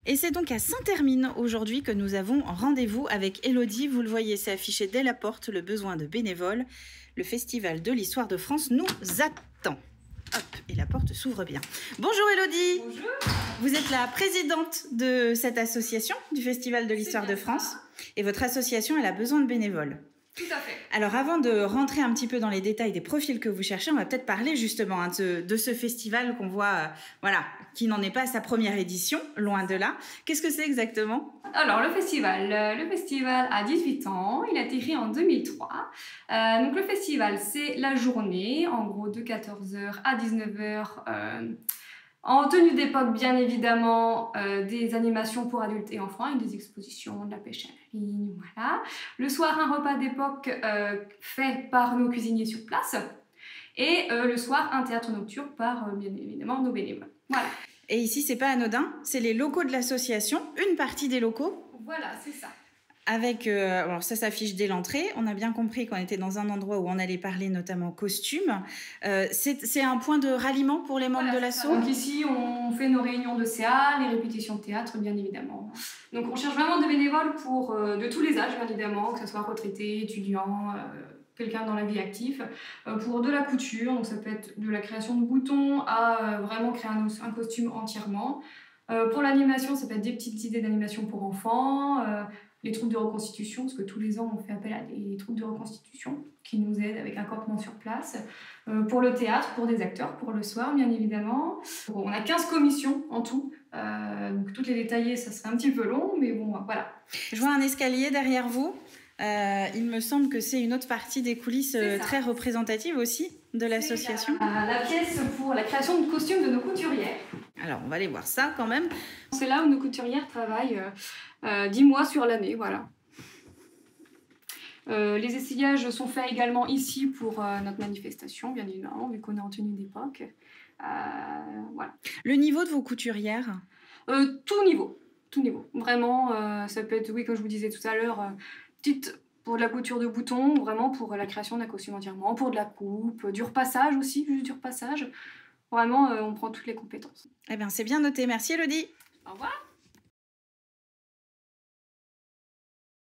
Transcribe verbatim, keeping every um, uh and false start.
Et c'est donc à Saint-Hermine aujourd'hui que nous avons rendez-vous avec Élodie. Vous le voyez, c'est affiché dès la porte, le besoin de bénévoles. Le Festival de l'Histoire de France nous attend. Hop, et la porte s'ouvre bien. Bonjour Élodie. Bonjour. Vous êtes la présidente de cette association du Festival de l'Histoire de France. Ça. Et votre association, elle a besoin de bénévoles. Tout à fait. Alors avant de rentrer un petit peu dans les détails des profils que vous cherchez, on va peut-être parler justement hein, de, de ce festival qu'on voit, euh, voilà, qui n'en est pas à sa première édition, loin de là. Qu'est-ce que c'est exactement ? Alors le festival, le festival a dix-huit ans, il a été créé en deux mille trois. Euh, donc le festival, c'est la journée, en gros de quatorze heures à dix-neuf heures. Euh, En tenue d'époque, bien évidemment, euh, des animations pour adultes et enfants et des expositions, de la pêche à la ligne, voilà. Le soir, un repas d'époque euh, fait par nos cuisiniers sur place. Et euh, le soir, un théâtre nocturne par, euh, bien évidemment, nos bénévoles. Voilà. Et ici, c'est pas anodin, c'est les locaux de l'association, une partie des locaux. Voilà, c'est ça. Avec, euh, alors ça s'affiche dès l'entrée, on a bien compris qu'on était dans un endroit où on allait parler notamment costumes. Euh, c'est un point de ralliement pour les membres Voilà, de l'asso. Donc ici, on fait nos réunions de C A, les répétitions de théâtre, bien évidemment. Donc on cherche vraiment des bénévoles pour, euh, de tous les âges, bien évidemment, que ce soit retraités, étudiants, euh, quelqu'un dans la vie active, euh, pour de la couture, donc ça peut être de la création de boutons à euh, vraiment créer un, un costume entièrement. Euh, pour l'animation, ça peut être des petites idées d'animation pour enfants, euh, les troupes de reconstitution, parce que tous les ans on fait appel à des troupes de reconstitution qui nous aident avec un campement sur place. Euh, pour le théâtre, pour des acteurs, pour le soir bien évidemment. Bon, on a quinze commissions en tout, euh, donc toutes les détailler ça serait un petit peu long, mais bon voilà. Je vois un escalier derrière vous. Euh, il me semble que c'est une autre partie des coulisses euh, très représentative aussi de l'association. La, la pièce pour la création de costumes de nos couturières. Alors on va aller voir ça quand même. C'est là où nos couturières travaillent euh, euh, dix mois sur l'année, voilà. Euh, les essayages sont faits également ici pour euh, notre manifestation, bien évidemment, vu qu'on est en tenue d'époque. Euh, voilà. Le niveau de vos couturières ? euh, Tout niveau, tout niveau. Vraiment, euh, ça peut être, oui, comme je vous disais tout à l'heure, euh, petite pour de la couture de boutons, vraiment pour la création d'un costume entièrement, pour de la coupe, du repassage aussi, juste du repassage. Vraiment, euh, on prend toutes les compétences. Eh bien, c'est bien noté. Merci Élodie. Au revoir.